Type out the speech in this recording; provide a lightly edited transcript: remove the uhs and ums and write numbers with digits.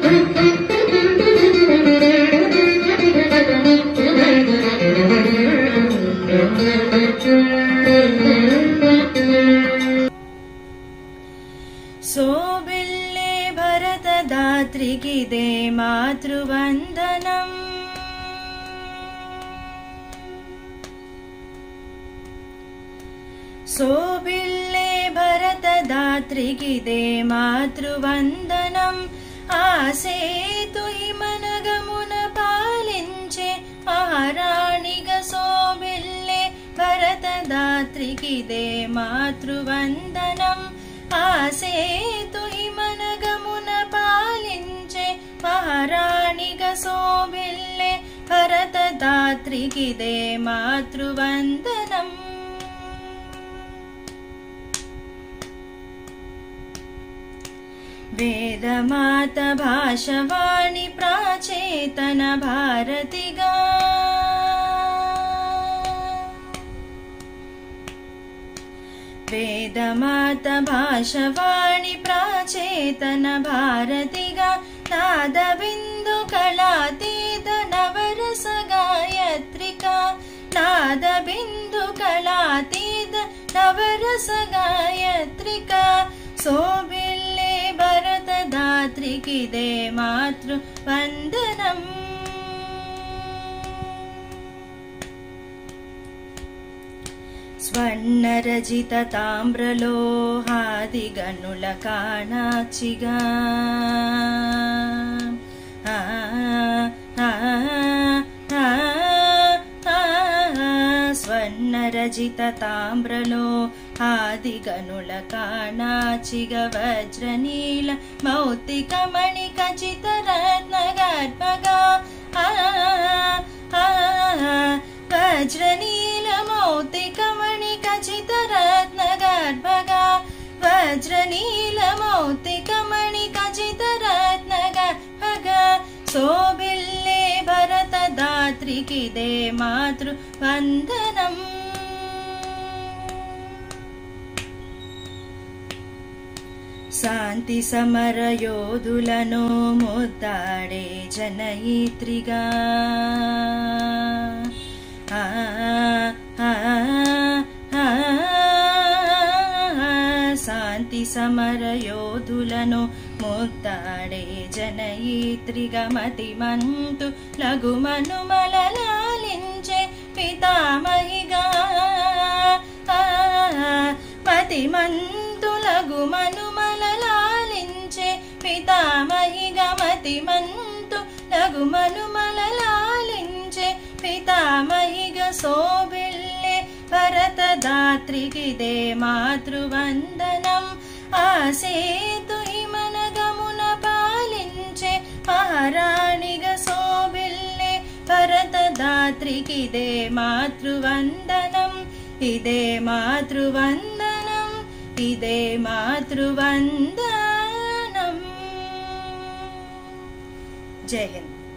सोबिल्ले भरतदात्रिकिदे मातृवन्दनम् सोबिल्ले भरतदात्रिकिदे मातृवन्दनम् आसेतु हिमनगमुन पालिंचे महाराणिग सोबिल्ले भरतदात्रिकिदे मातृवन्दनम् आसेतु हिमनगमुन पालिंचे महाराणिग सोबिल्ले भरतदात्रिकिदे मातृवन्दनम् वेदमाता भाषवाणी प्राचेतन भारतिगा वेदमाता भाषवाणी प्राचेतन भारतिगा नादबिन्दु कलातीत नवरस गायत्रिका नादबिन्दु कलातीत नवरस गायत्रिका सोबिल्ले भरतदात्रिकिदे मातृवन्दनम् स्वर्णरजित ताम्रलोहादिगनुल काणाचिगा स्वर्णरजित ताम्रलोहादिगनुल काणाचिग वज्रनील मौक्तिकमणि खचित रत्नगर्भगा वज्रनील मौक्तिकमणि खचित रत्नगर्भगा वज्रनील मौक्तिकमणि खचित रत्नगर्भगा सोबिल्ले भरतदात्रिकिदे मातृवन्दनम् शांति summer योधुलनु मुद्दाडे जनयित्रिगा शांति summer योधुलनु मुद्दाडे जनयित्रिगा मतिमंतु लघुमनु मललालिंचे पितामहिगा मतिमंतु लघुमनु मललालिंचे पितामहिगा मतिमंतु लघुमनु मललालिंचे पितामहिग सोबिल्ले भरतदात्रिकिदे मातृवन्दनम् आसेतु हिमनगमुन पालिंचे महाराणिग सोबिल्ले भरतदात्रिकिदे मातृवन्दनम् इदे मातृवन्दनम् इदे मातृवन्दनम्। जय हिंद।